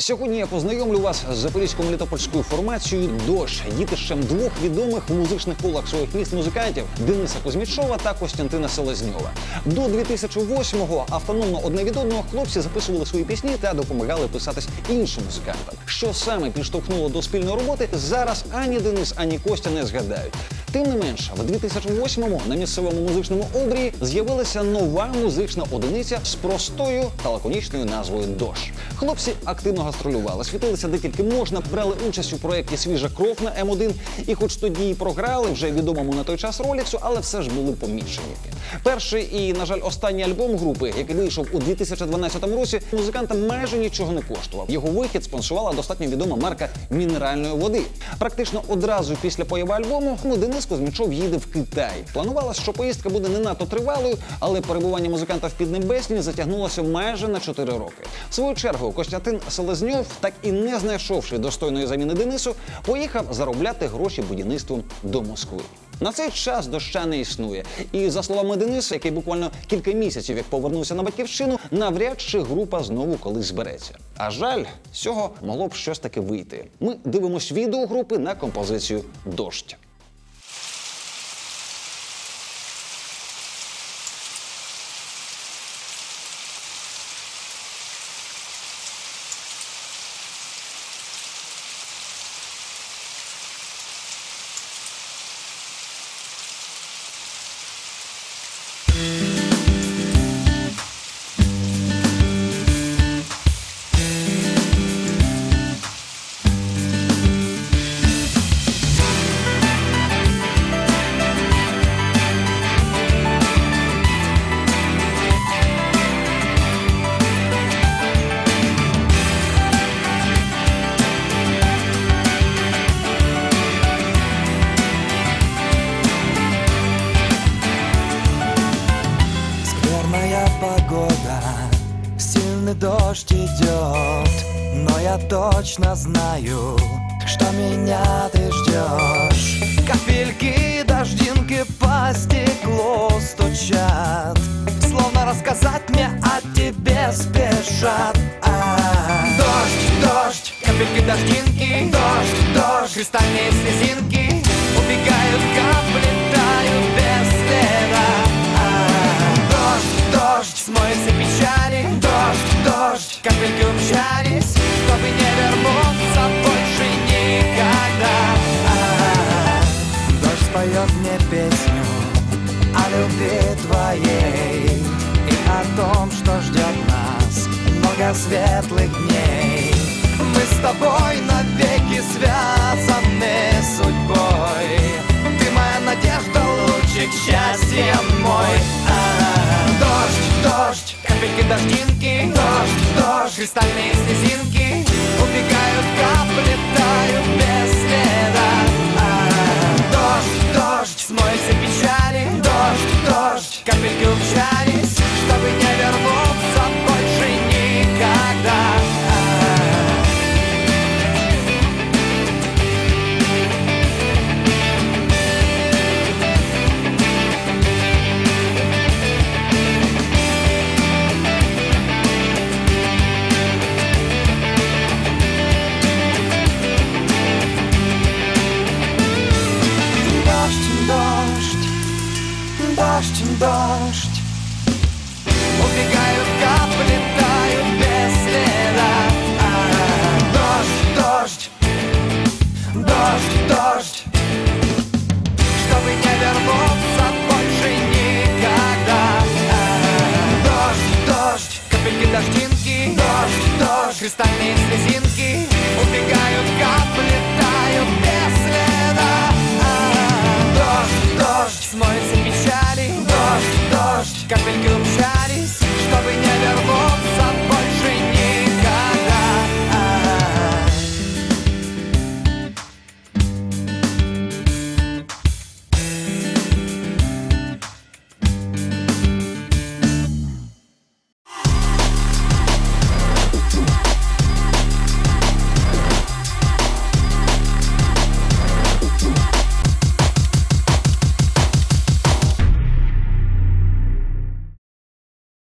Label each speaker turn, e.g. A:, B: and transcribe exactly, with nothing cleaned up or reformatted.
A: Сьогодні я познайомлю вас з запорізько-мелітопольською формацією «Дощ», дітищем двох відомих в музичних колах своїх міст музикантів Дениса Кузьмічова та Костянтина Селезньова. До дві тисячі восьмого автономно одне від одного хлопці записували свої пісні та допомагали писатись іншим музикантам. Що саме підштовхнуло до спільної роботи, зараз ані Денис, ані Костя не згадають. Тим не менше, в дві тисячі восьмому на місцевому музичному обрії з'явилася нова музична одиниця з простою та лаконічною назвою «Дощ». Хлопці активно гастролювали, світилися де тільки можна, брали участь у проєкті «Свіжа кров» на Ем один, і хоч тоді і програли вже відомому на той час Роліксу, але все ж були помічені. Перший і, на жаль, останній альбом групи, який вийшов у дві тисячі дванадцятому році, музикантам майже нічого не коштував. Його вихід спонсорувала достатньо відома марка мінеральної води. Практично одразу після появи альбому Денис Кузьмічов їде в Китай. Планувалось, що поїздка буде не надто тривалою, але перебування музиканта в Піднебесні затягнулося майже на чотири роки. В свою чергу Костянтин Селезньов, так і не знайшовши достойної заміни Денису, поїхав заробляти гроші будівництвом до Москви. На цей час «Доща» не існує. І, за словами Дениса, який буквально кілька місяців як повернувся на батьківщину, навряд чи група знову колись збереться. А жаль, з цього могло б щось таки вийти. Ми дивимось відео групи на композицію «Дощ».
B: Погода, сильный дождь идет, но я точно знаю, что меня ты ждешь. Капельки, дождинки по стеклу стучат, словно рассказать мне о тебе спешат. А-а-а. Дождь, дождь, капельки, дождинки, дождь, дождь, кристальные слезинки убегают, капли тают без следа. Дождь, смоется печали, дождь, дождь, капельки умчались, чтобы не вернуться больше никогда. А-а-а. Дождь споет мне песню о любви твоей и о том, что ждет нас много светлых дней. Мы с тобой навеки связаны судьбой, ты моя надежда, лучик счастья мой. А-а-а. Дождь, дождь, капельки, дождинки, дождь, дождь, кристальные слезинки убегают, капли тают без следа. А-а-а. Дождь, дождь, смоется печали, дождь, дождь, капельки умчались, чтобы не вернуться больше никогда. Дождь, дождь, убегают, капли тают без следа. А-а-а. Дождь, дождь, дождь, дождь, чтобы не вернуться больше никогда. А-а-а. Дождь, дождь, капельки, дождинки, дождь, дождь, кристальные слезинки